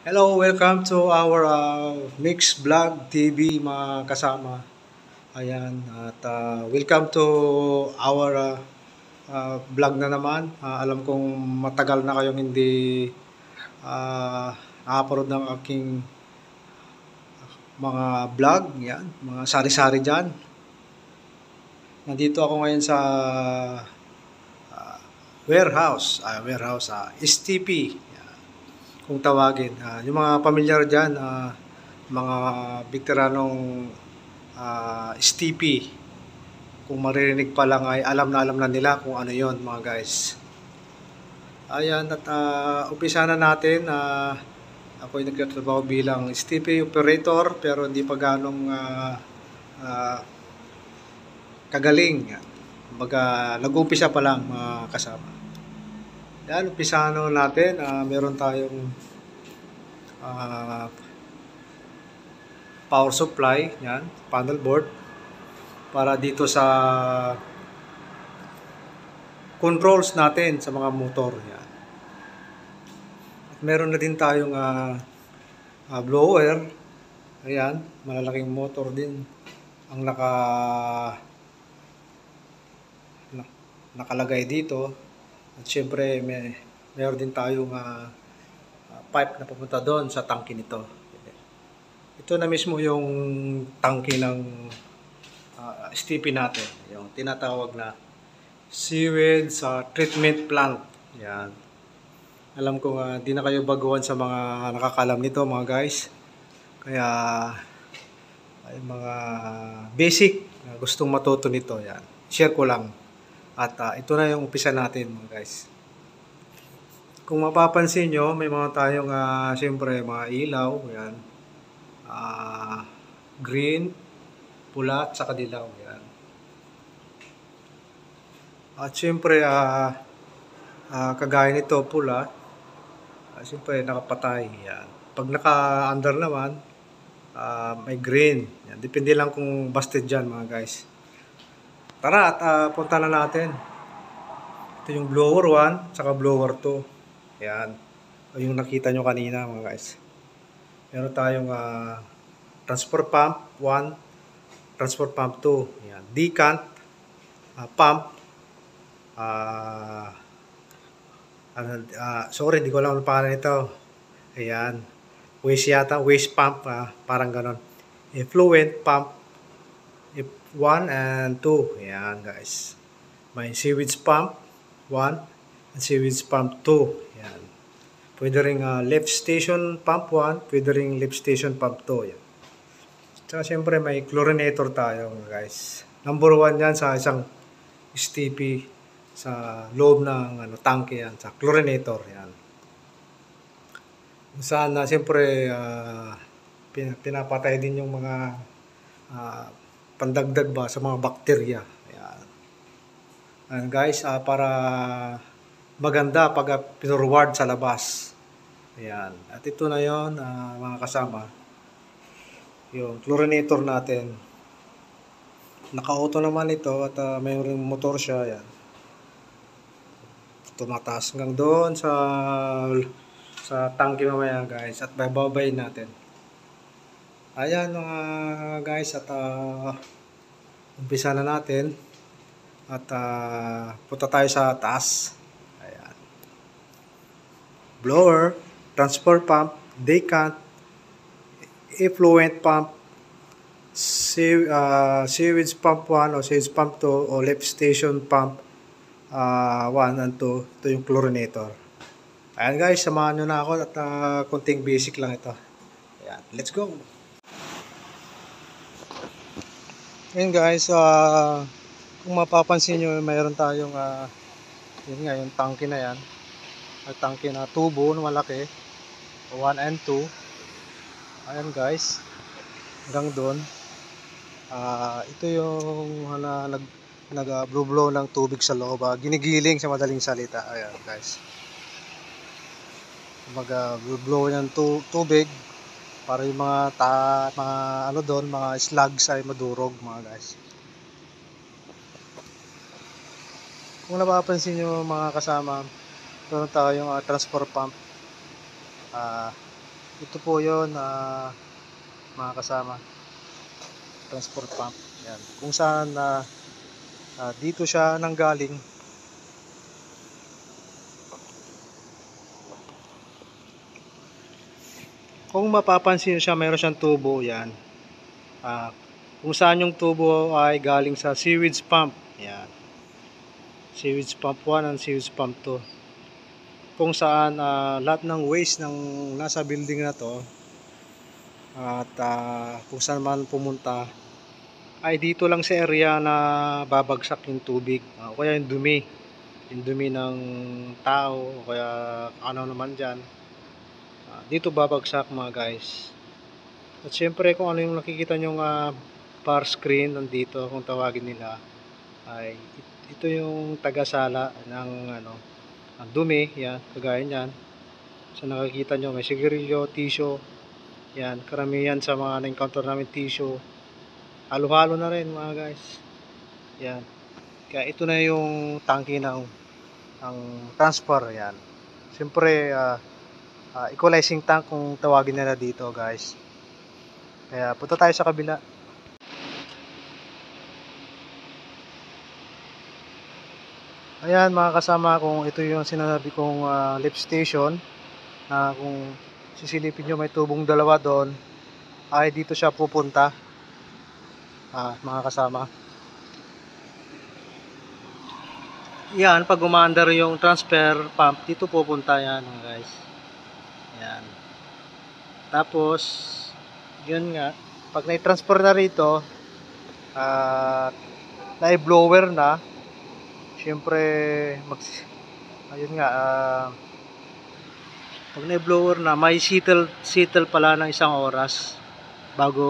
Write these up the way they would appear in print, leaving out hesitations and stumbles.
Hello, welcome to our Mix Vlog TV mga kasama. Ayan, at welcome to our vlog na naman. Alam kong matagal na kayong hindi upload ng aking mga vlog. Yan, mga sari-sari dyan. Nandito ako ngayon sa warehouse, STP. Kung tawagin. Yung mga pamilyar dyan, mga veteranong STP, kung maririnig pa lang ay alam na nila kung ano yon mga guys. Ayan, at umpisa na natin. Ako ay nagtatrabaho bilang STP operator pero hindi pa ganong kagaling. Kumbaga, nag-umpisa pa lang mga kasama. Yan, umpisa natin. Meron tayong power supply, yan, panel board para dito sa controls natin sa mga motor, yan. At meron na din tayong blower, ayan, malalaking motor din ang nakalagay dito. At syempre meron din tayong pipe na pupunta doon sa tangke nito. Ito na mismo yung tangke ng STP natin, yung tinatawag na sewage treatment plant. Yan. Alam ko di na kayo baguhan sa mga nakakalam nito mga guys. Kaya ay mga basic na gustong matuto nito, yan. Share ko lang. At ito na yung umpisa natin mga guys. Kung mapapansin nyo, may mga tayong siyempre mga ilaw, yan. Green, pula, at saka dilaw, yan. At siyempre, kagaya nito, pula, siyempre nakapatay, yan. Pag naka-under naman, may green, yan. Depende lang kung busted dyan mga guys. Tara at punta na natin. Ito yung blower 1 saka blower 2. Yan. Yung nakita nyo kanina mga guys. Meron tayong transfer pump 1, transfer pump 2. Yan. Decant, pump. Sorry, hindi ko alam ang pangalan nito. Ayan. Waste yata, waste pump. Parang ganon. Effluent pump 1 and 2. Ayan guys. May sewage pump 1 and sewage pump 2. Ayan. Pwede ring lift station pump 1, pwede ring lift station pump 2. Ayan. Tsaka siyempre may chlorinator tayo guys. Number 1 yan sa isang STP sa loob ng tangke yan, sa chlorinator. Yan. Saan siyempre pinapatay din yung mga pandagdag ba sa mga bakterya. Ayan. And guys, para maganda pag pinurward sa labas. Ayan. At ito na yon mga kasama. Yung chlorinator natin. Naka-auto naman ito at mayroong motor siya. Ayan. Tumataas hanggang doon sa tangke mamaya guys. At bababay natin. Ayan mga guys, at umpisa na natin. At punta tayo sa taas. Ayan. Blower, transfer pump, decant, effluent pump, sewage pump 1 o sewage pump 2 o lift station pump 1 and 2. Ito yung chlorinator. Ayan guys, samahan nyo na ako at kunting basic lang ito. Ayan, let's go! Ayan guys, kung mapapansin nyo, mayroon tayong yun nga, yung tangke na yan. Ay tangke na tubo na malaki, 1 and 2. Ayan guys, hanggang doon. Ito yung nag-blow ng tubig sa loob, ginigiling sa madaling salita. Ayan guys, mag-blow ng tubig para yung mga ano doon, mga slugs ay madurog mga guys. Kung napapansin nyo mga kasama, meron tayong transfer pump Ito po yun, mga kasama, transport pump. Yan. Kung saan dito siya nanggaling. Kung mapapansin siya, mayroon siyang tubo yan. Kung saan yung tubo ay galing sa sewage pump. Yan. Sewage pump 1 and sewage pump 2. Kung saan lahat ng waste ng nasa building na to at kung saan man pumunta ay dito lang sa area na babagsak yung tubig o kaya yung dumi ng tao o kaya ano naman dyan, dito babagsak mga guys. At syempre kung ano yung nakikita nyong bar screen nandito, kung tawagin nila, ay ito yung tagasala ng ang dumi. Yan, kagaya nyan. So nakikita nyo may sigarilyo, tissue. Yan, karamihan sa mga na-encounter namin tissue, halo-halo na rin mga guys. Yan. Kaya ito na yung tangke ng transfer. Yan. Siyempre equalizing tank kung tawagin nila dito guys. Kaya punta tayo sa kabila. Ayan mga kasama, kung ito yung sinasabi kong lift station, kung sisilipin nyo may tubong dalawa doon, ay dito siya pupunta, mga kasama. Yan, pag umaandar yung transfer pump, dito pupunta yan guys. Yan. Tapos yun nga, pag na-transfer na rito na-blower na, syempre ayun nga, pag na-blower na, may settle pala ng 1 oras bago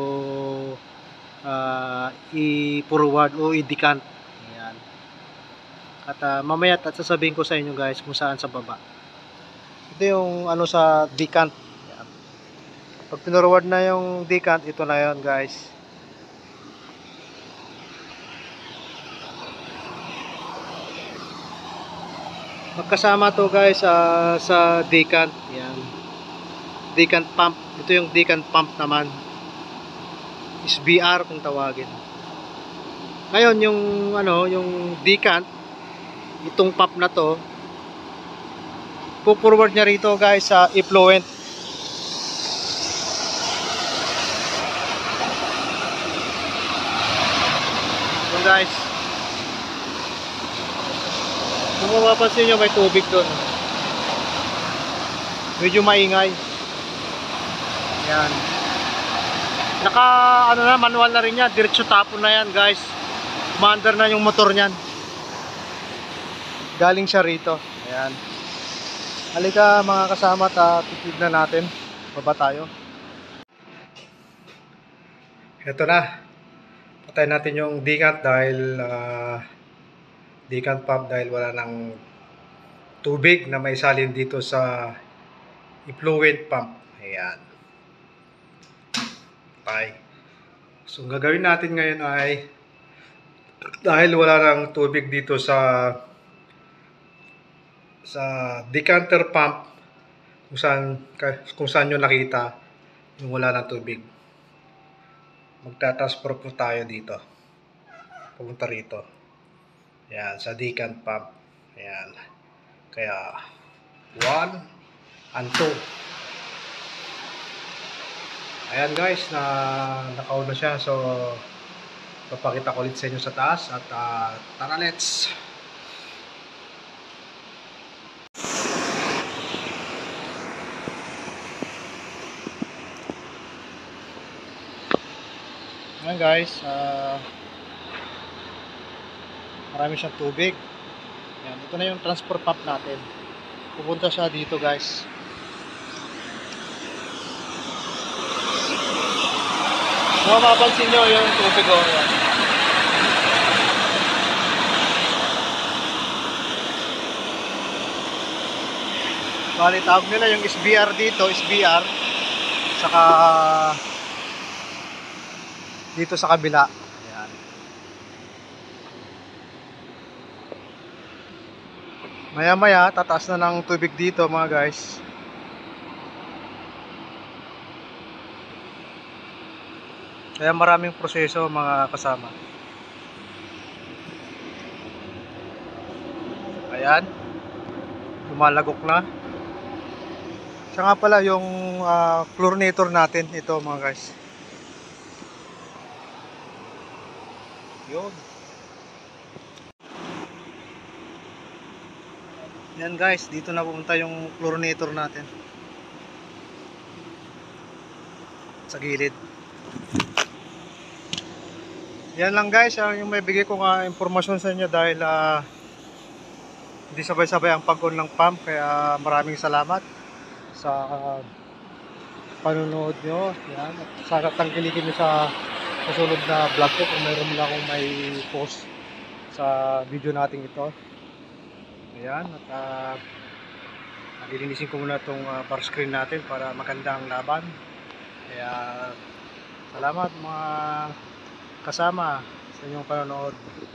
i-forward o i-decant. Ayan. At mamaya at sasabihin ko sa inyo guys kung saan sa baba. Ito yung sa decant. Ayan. Pag pinorward na yung decant, ito na yon guys. Magkasama to guys sa decant. Yan. Decant pump. Ito yung decant pump naman. SBR kung tawagin. Ngayon yung yung decant, itong pump na to, po-forward niya rito guys sa effluent. So guys, kung mapapansin nyo may tubig doon. Medyo maingay. Yan. Naka na, manual na rin yan. Diretso tapon na yan guys. Umaandar na yung motor nyan. Galing siya rito. Ayan. Halika mga kasama at titignan natin. Baba tayo. Ito na. Patayin natin yung decant dahil decant pump dahil wala nang tubig na may salin dito sa effluent pump. Ayan. Okay. So ang gagawin natin ngayon ay dahil wala nang tubig dito sa decanter pump kung saan nyo nakita yung wala nang tubig, magta-transfer po tayo dito pupunta rito. Ayan, sa decant pump. Ayan. Kaya 1 and 2. Ayan guys, naka-on na siya. So papakita ko ulit sa inyo sa taas at tara, let's. Ayan guys, marami siyang tubig. Ayan, ito na yung transfer pump natin. Pupunta siya dito guys. Kung mapapansin nyo yung tubig o yan. Bali, tawag nila yung SBR dito, SBR. Saka dito sa kabila. Ayan. Maya maya, tataas na ng tubig dito mga guys. Kaya maraming proseso mga kasama. Ayan, lumalagok na. Siya nga pala yung chlorinator natin, ito mga guys. Yun. Yan guys, dito na pupunta yung chlorinator natin. Sa gilid. Yan lang guys, yung may bigay ko nga impormasyon sa inyo dahil hindi sabay-sabay ang pag-on ng pump. Kaya maraming salamat sa panonood nyo. Yan. At sana tangkilikin nyo sa susunod na vlog ko kung mayroon lang akong may post sa video natin ito. Ayan, at nilinisin ko muna itong bar screen natin para maganda ang laban. Kaya salamat mga kasama sa inyong panonood.